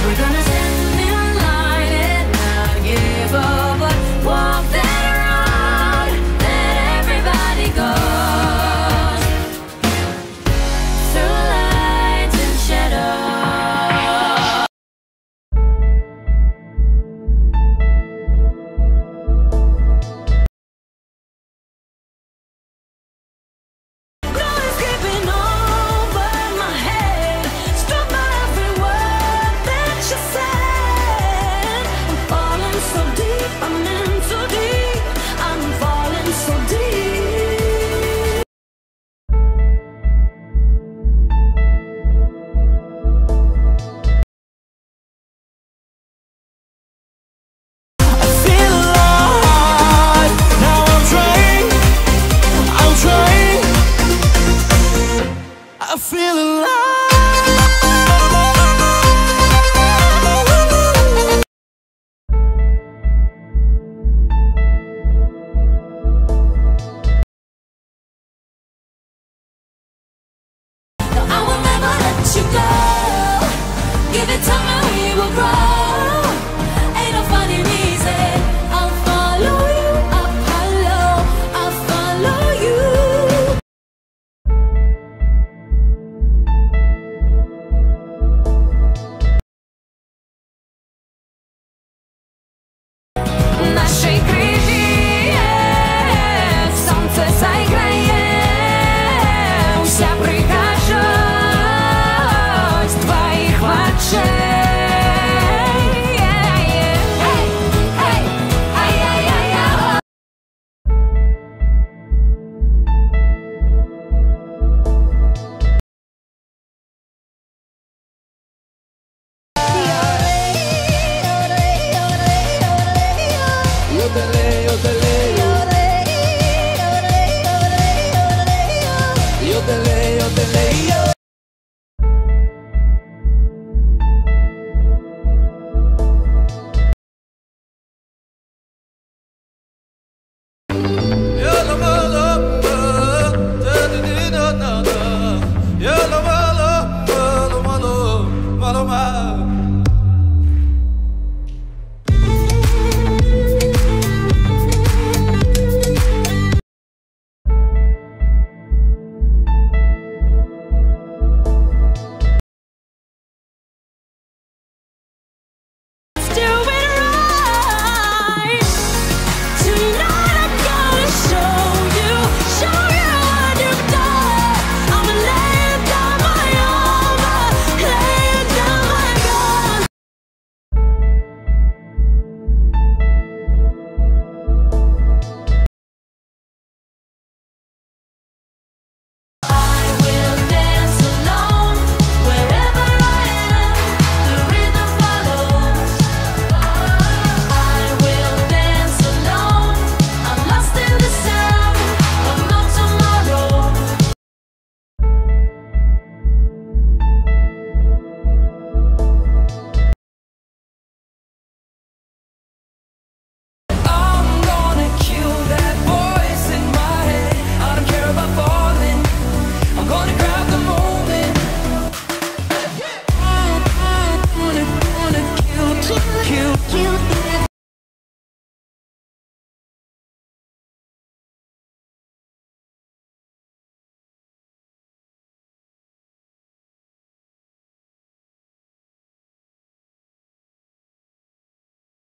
We're gonna stand in line and not give up, but walk that road that everybody goes, through lights and shadows. No escaping over my head, struck by every word that you said. I'm falling so deep, I'm in too deep, I'm falling so deep. I feel alive. Now I'm trying. I feel alive. No, I will never let you go. Give it time and we will grow.